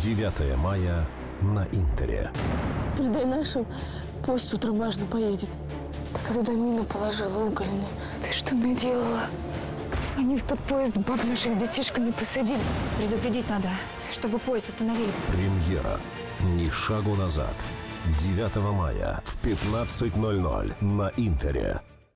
9 мая на Интере. Передай нашим, поезд утром важно поедет. Так я туда мину положила угольную. Ты что наделала? Они в тот поезд баб наших с детишками посадили. Предупредить надо, чтобы поезд остановили. Премьера «Ни шагу назад». 9 мая в 15:00 на Интере.